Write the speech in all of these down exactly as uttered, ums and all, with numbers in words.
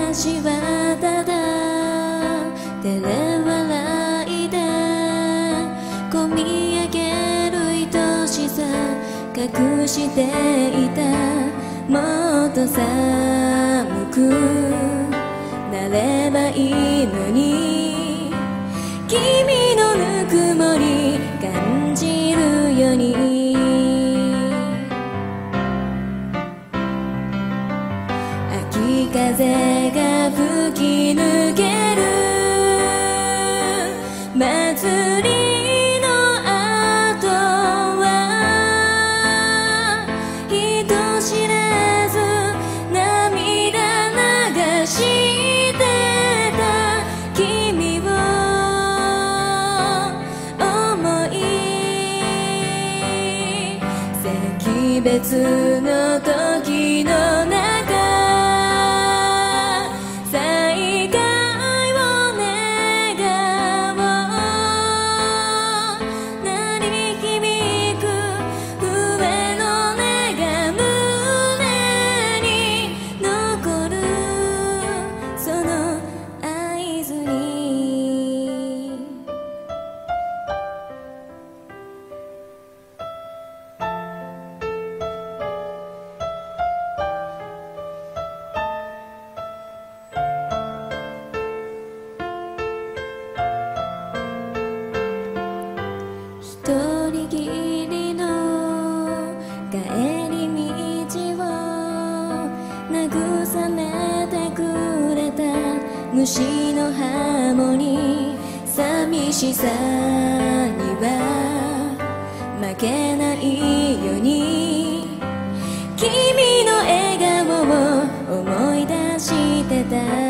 私はただ照れ笑いでこみ上げる愛しさ隠していた。もっと寒くなればいいのに君のぬくもり感じるように秋風が吹き抜ける祭りの後は人知れず涙流してた君を思い惜別の時の中一人きりの帰り道を慰めてくれた虫のハーモニー寂しさには負けないように君の笑顔を思い出してた。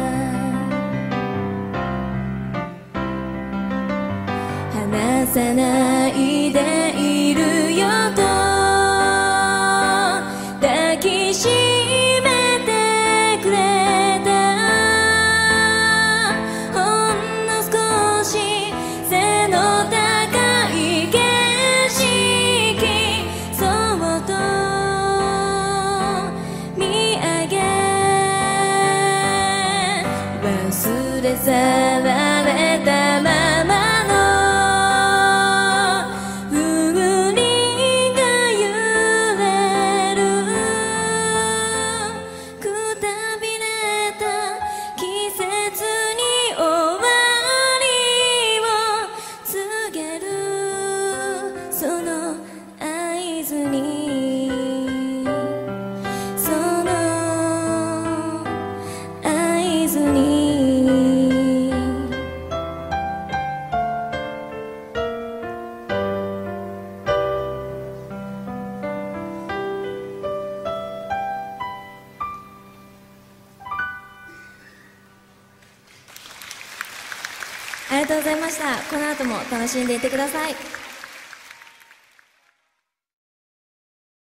離さないでいるよと抱きしめてくれた。ほんの少し背の高い景色そっと見上げ忘れ去られたままありがとうございました。この後も楽しんでいってください。